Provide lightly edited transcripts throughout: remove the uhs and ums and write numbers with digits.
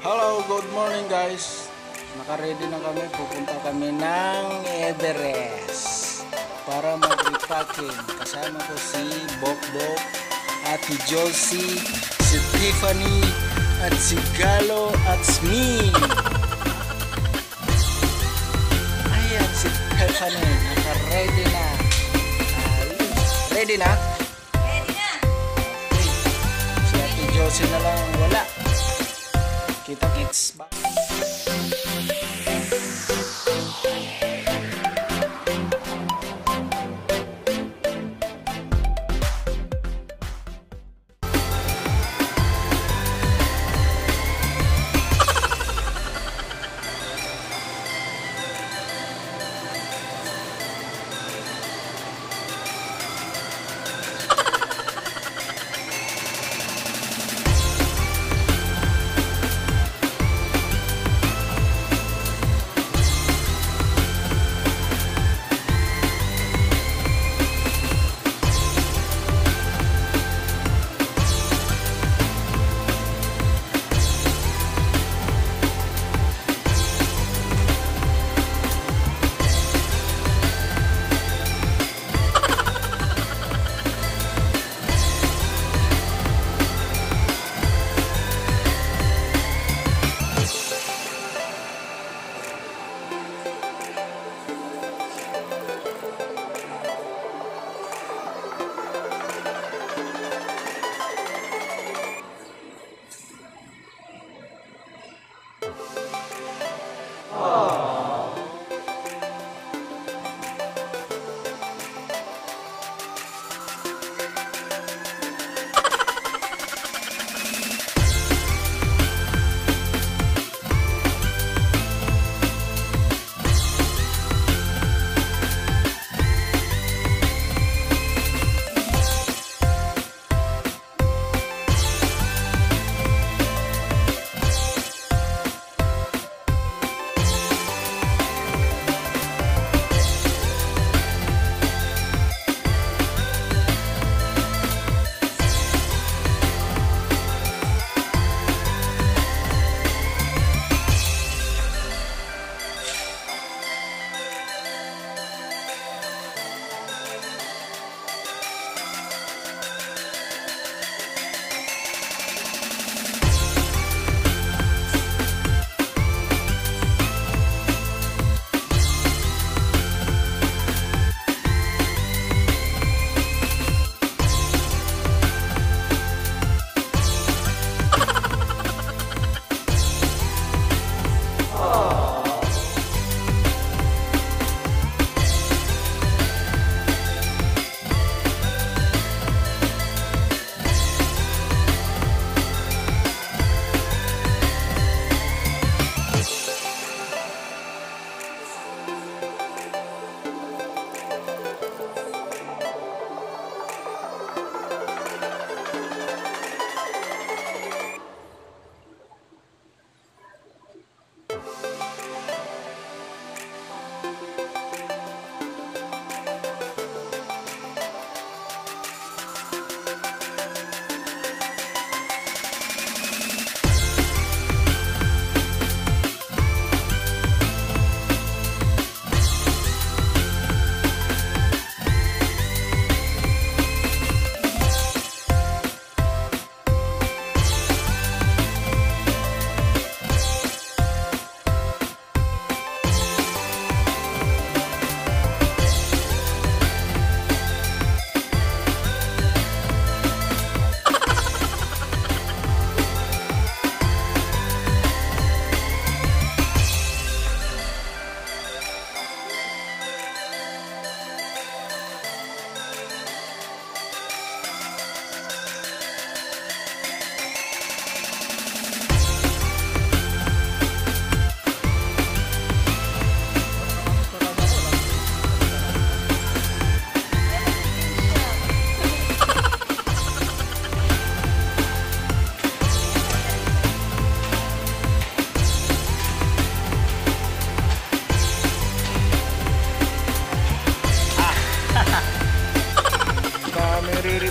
Hello, good morning guys. Naka-ready na kami, pupunta kami ng Everest para mag-repacking. Kasama ko si Bokbok, Ate Josie, si Tiffany, at si Galo at Smee. Ayan, si Tiffany, naka-ready na. Ready na? Ready na! Okay. Si Ate Josie na lang wala. Kita-kits.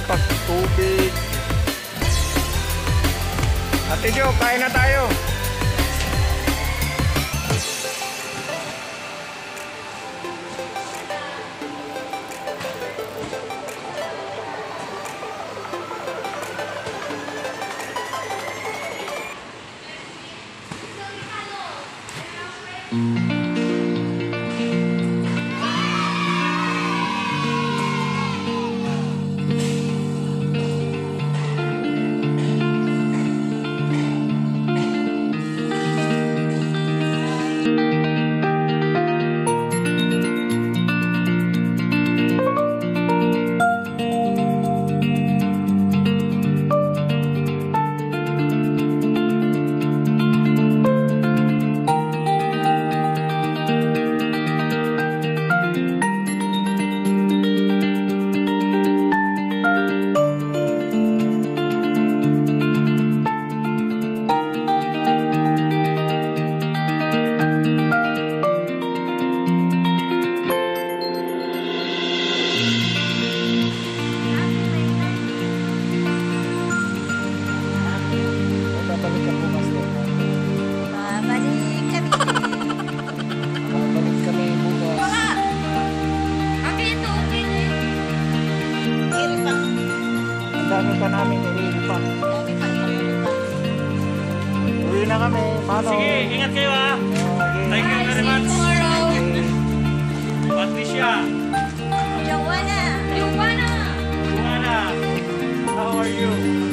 Ate Jo, kain na tayo. Babalik ka bukas din. Babalik kami. Babalik kami bukas. Ito, okay na yun. Iripak. Ang dami pa namin nililipat. Dami pa iripak. Uwi na kami. Paano? Sige, ingat kayo ha. Okay. Thank you very much. Tomorrow. Patricia, Joanna. Joanna. Juana, how are you?